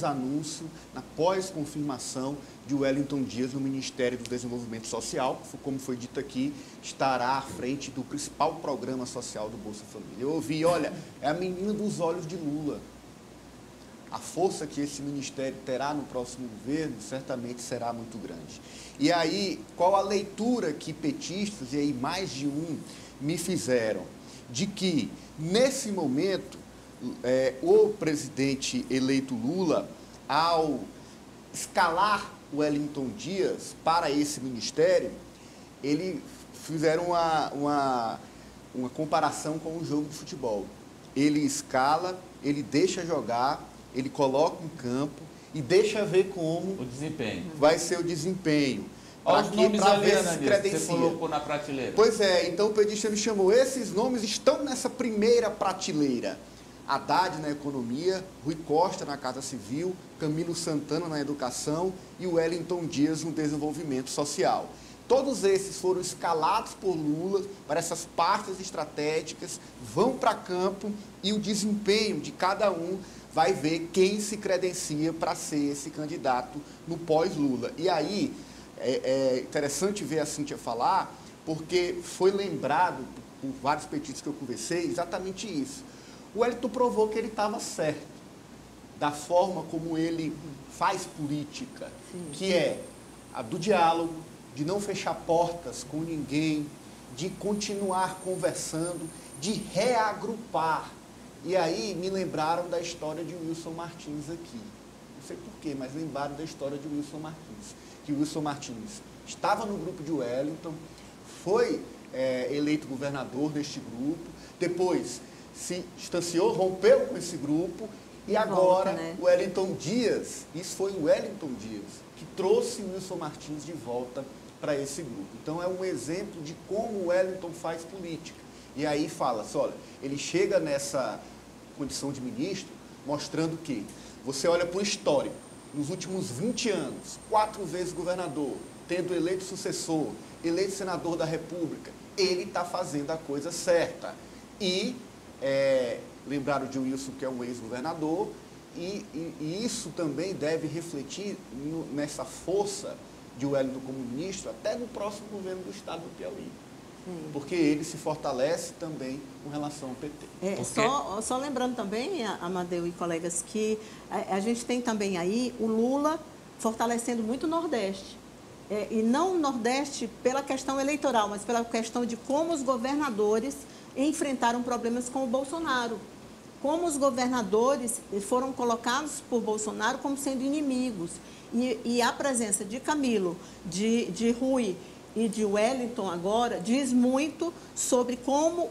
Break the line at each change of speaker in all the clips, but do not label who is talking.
anúncio, na pós-confirmação de Wellington Dias no Ministério do Desenvolvimento Social, que, como foi dito aqui, estará à frente do principal programa social do Bolsa Família. Eu ouvi, olha, é a menina dos olhos de Lula. A força que esse ministério terá no próximo governo certamente será muito grande. E aí, qual a leitura que petistas, e aí mais de um, me fizeram? De que, nesse momento, o presidente eleito Lula, ao escalar o Wellington Dias para esse ministério, ele fizeram uma comparação com um jogo de futebol. Ele escala, ele deixa jogar, ele coloca em campo e deixa ver como
o desempenho
vai ser o desempenho.
Olha os nomes ali,
Ana Nilce,
você colocou na prateleira.
Pois é, então o petista me chamou. Esses nomes estão nessa primeira prateleira. Haddad na economia, Rui Costa na Casa Civil, Camilo Santana na educação e o Wellington Dias no desenvolvimento social. Todos esses foram escalados por Lula para essas pastas estratégicas, vão para campo e o desempenho de cada um vai ver quem se credencia para ser esse candidato no pós-Lula. E aí, é interessante ver a Cíntia falar, porque foi lembrado por vários petistas que eu conversei exatamente isso. O Wellington provou que ele estava certo, da forma como ele faz política, que é a do diálogo, de não fechar portas com ninguém, de continuar conversando, de reagrupar. E aí me lembraram da história de Wilson Martins aqui. Não sei porquê, mas lembraram da história de Wilson Martins. Que Wilson Martins estava no grupo de Wellington, foi eleito governador deste grupo, depois se distanciou, rompeu com esse grupo e agora o Wellington Dias, isso foi o Wellington Dias, que trouxe o Wilson Martins de volta para esse grupo. Então é um exemplo de como o Wellington faz política. E aí fala-se, olha, ele chega nessa condição de ministro mostrando que você olha para o histórico, nos últimos 20 anos, 4 vezes governador, tendo eleito sucessor, eleito senador da República, ele está fazendo a coisa certa. E lembraram de Wilson, que é um ex-governador, e isso também deve refletir nessa força de Wellington como ministro, até no próximo governo do estado do Piauí. Porque ele se fortalece também com relação ao PT.
Só lembrando também, Amadeu e colegas, que a gente tem também aí o Lula fortalecendo muito o Nordeste. E não o Nordeste pela questão eleitoral, mas pela questão de como os governadores enfrentaram problemas com o Bolsonaro. Como os governadores foram colocados por Bolsonaro como sendo inimigos. E a presença de Camilo, de Rui e de Wellington agora diz muito sobre como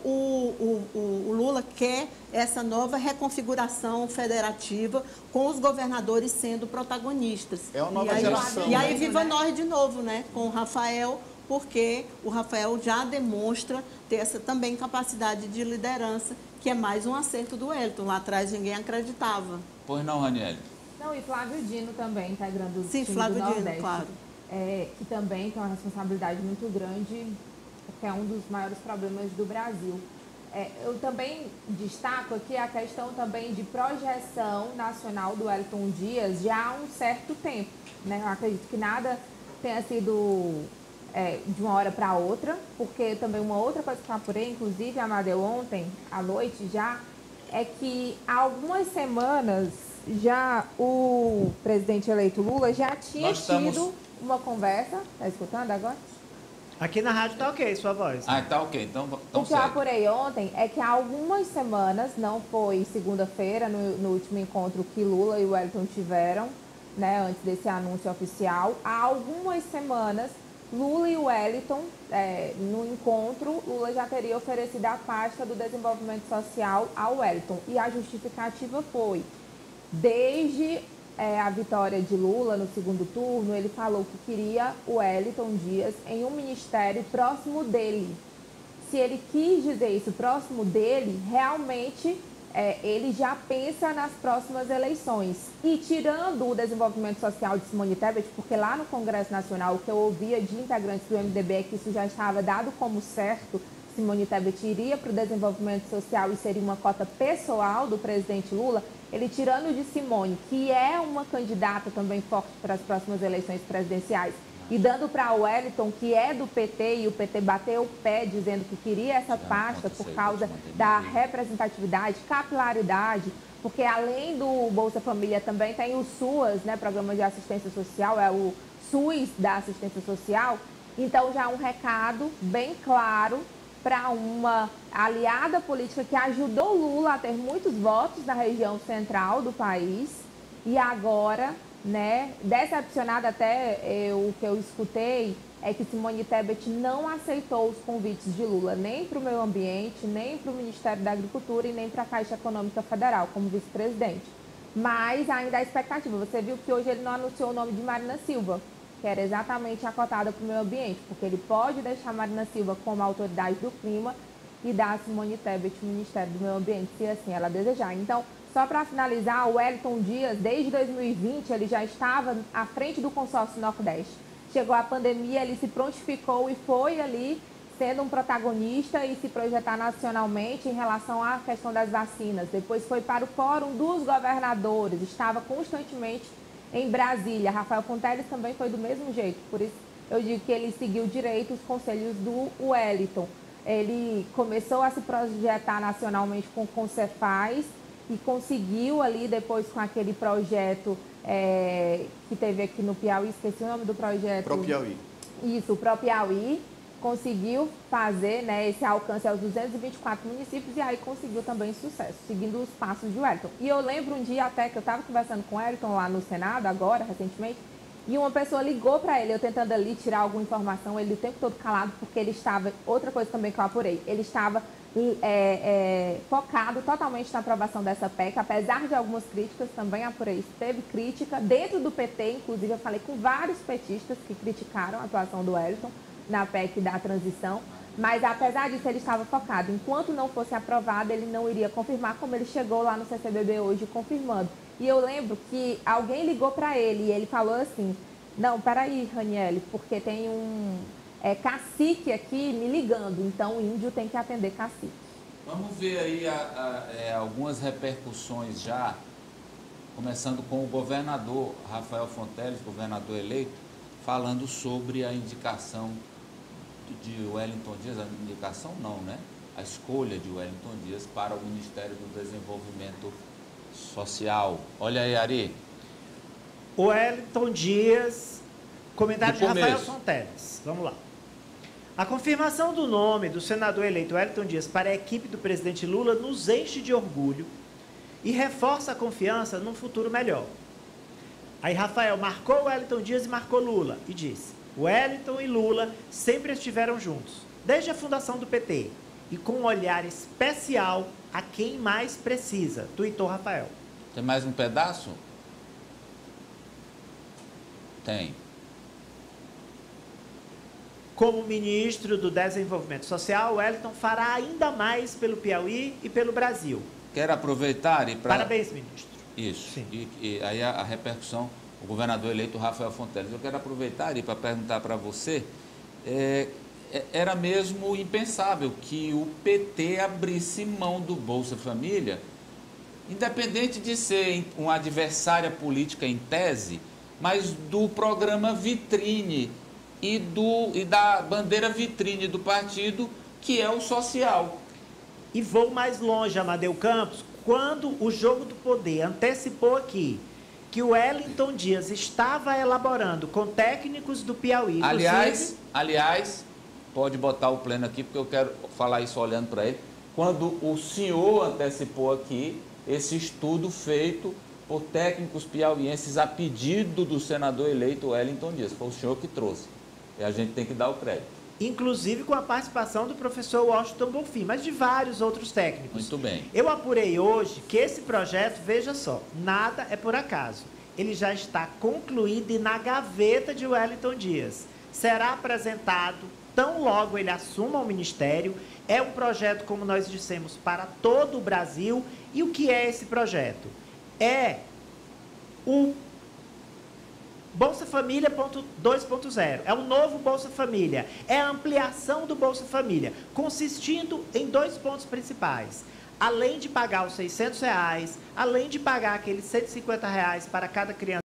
o Lula quer essa nova reconfiguração federativa com os governadores sendo protagonistas.
É uma nova geração.
E aí viva nós de novo, né? Com o Rafael, porque o Rafael já demonstra ter essa também capacidade de liderança, que é mais um acerto do Wellington. Lá atrás ninguém acreditava.
Pois não, Ranieri?
Não, e Flávio Dino também, integrando o
time
do Nordeste.
Dino, claro.
Que também tem uma responsabilidade muito grande, porque é um dos maiores problemas do Brasil. Eu também destaco aqui a questão também de projeção nacional do Wellington Dias já há um certo tempo. Né? Eu acredito que nada tenha sido de uma hora para outra, porque também uma outra coisa que eu apurei, inclusive, Amadeu, ontem à noite já, é que há algumas semanas já o presidente eleito Lula já tinha tido uma conversa. Está escutando agora?
Aqui na rádio tá ok, sua voz.
Ah, tá ok. Então
o que eu apurei ontem é que há algumas semanas, não foi segunda-feira, no último encontro que Lula e o Wellington tiveram, né, antes desse anúncio oficial, há algumas semanas, Lula e o Wellington, no encontro, Lula já teria oferecido a pasta do desenvolvimento social ao Wellington. E a justificativa foi, desde a vitória de Lula no segundo turno, ele falou que queria o Wellington Dias em um ministério próximo dele. Se ele quis dizer isso próximo dele, realmente ele já pensa nas próximas eleições. E tirando o desenvolvimento social de Simone Tebet, porque lá no Congresso Nacional, o que eu ouvia de integrantes do MDB é que isso já estava dado como certo, Simone Tebet iria para o desenvolvimento social e seria uma cota pessoal do presidente Lula, ele tirando de Simone, que é uma candidata também forte para as próximas eleições presidenciais, e dando para o Wellington, que é do PT, e o PT bateu o pé dizendo que queria essa pasta por causa da representatividade, capilaridade, porque além do Bolsa Família também tem o SUAS, né, Programa de Assistência Social, é o SUS da Assistência Social. Então já um recado bem claro para uma aliada política que ajudou Lula a ter muitos votos na região central do país e agora, né, decepcionada até o que eu escutei é que Simone Tebet não aceitou os convites de Lula nem para o meio ambiente, nem para o Ministério da Agricultura e nem para a Caixa Econômica Federal como vice-presidente. Mas ainda há expectativa. Você viu que hoje ele não anunciou o nome de Marina Silva, que era exatamente a cotada para o meio ambiente, porque ele pode deixar Marina Silva como autoridade do clima e dar a Simone Tebet o Ministério do Meio Ambiente, se assim ela desejar. Então, só para finalizar, o Wellington Dias, desde 2020, ele já estava à frente do consórcio Nordeste. Chegou a pandemia, ele se prontificou e foi ali sendo um protagonista e se projetar nacionalmente em relação à questão das vacinas. Depois foi para o Fórum dos Governadores, estava constantemente em Brasília. Rafael Fonteles também foi do mesmo jeito, por isso eu digo que ele seguiu direito os conselhos do Wellington. Ele começou a se projetar nacionalmente com o Concefaz e conseguiu ali depois com aquele projeto que teve aqui no Piauí, esqueci o nome do projeto.
Pro Piauí.
Isso, o Pro Piauí, conseguiu fazer, né, esse alcance aos 224 municípios e aí conseguiu também sucesso, seguindo os passos de Wellington. E eu lembro um dia até que eu estava conversando com o Wellington lá no Senado, agora, recentemente, e uma pessoa ligou para ele, eu tentando ali tirar alguma informação, ele o tempo todo calado, porque ele estava, outra coisa também que eu apurei, ele estava focado totalmente na aprovação dessa PEC, apesar de algumas críticas, também apurei, teve crítica dentro do PT, inclusive eu falei com vários petistas que criticaram a atuação do Wellington na PEC da transição, mas apesar disso ele estava focado, enquanto não fosse aprovado ele não iria confirmar, como ele chegou lá no CCBB hoje confirmando. E eu lembro que alguém ligou para ele e ele falou assim, não, peraí, Raniele, porque tem um cacique aqui me ligando, então o índio tem que atender cacique.
Vamos ver aí algumas repercussões já, começando com o governador Rafael Fonteles, governador eleito, falando sobre a indicação de Wellington Dias, a indicação não, né? A escolha de Wellington Dias para o Ministério do Desenvolvimento Social. Olha aí, Ari.
Wellington Dias, comentário de Rafael Fonteles. Vamos lá. A confirmação do nome do senador eleito Wellington Dias para a equipe do presidente Lula nos enche de orgulho e reforça a confiança num futuro melhor. Aí Rafael marcou Wellington Dias e marcou Lula e disse: Wellington e Lula sempre estiveram juntos, desde a fundação do PT, e com um olhar especial a quem mais precisa, tuitou Rafael.
Tem mais um pedaço? Tem.
Como ministro do Desenvolvimento Social, Wellington fará ainda mais pelo Piauí e pelo Brasil.
Quero aproveitar e para...
Parabéns, ministro.
Isso. E aí a repercussão, o governador eleito Rafael Fonteles. Eu quero aproveitar e para perguntar para você, era mesmo impensável que o PT abrisse mão do Bolsa Família, independente de ser uma adversária política em tese, mas do programa vitrine e da bandeira vitrine do partido, que é o social.
E vou mais longe, Amadeu Campos, quando o Jogo do Poder antecipou aqui que o Wellington Dias estava elaborando com técnicos do Piauí.
Aliás, pode botar o pleno aqui, porque eu quero falar isso olhando para ele. Quando o senhor antecipou aqui esse estudo feito por técnicos piauienses a pedido do senador eleito Wellington Dias, foi o senhor que trouxe. E a gente tem que dar o crédito.
Inclusive com a participação do professor Washington Bonfim, mas de vários outros técnicos.
Muito bem.
Eu apurei hoje que esse projeto, veja só, nada é por acaso. Ele já está concluído e na gaveta de Wellington Dias. Será apresentado tão logo ele assuma o ministério. É um projeto, como nós dissemos, para todo o Brasil. E o que é esse projeto? É o Bolsa Família 2.0, é o novo Bolsa Família, é a ampliação do Bolsa Família, consistindo em 2 pontos principais. além de pagar os R$600, além de pagar aqueles R$150 para cada criança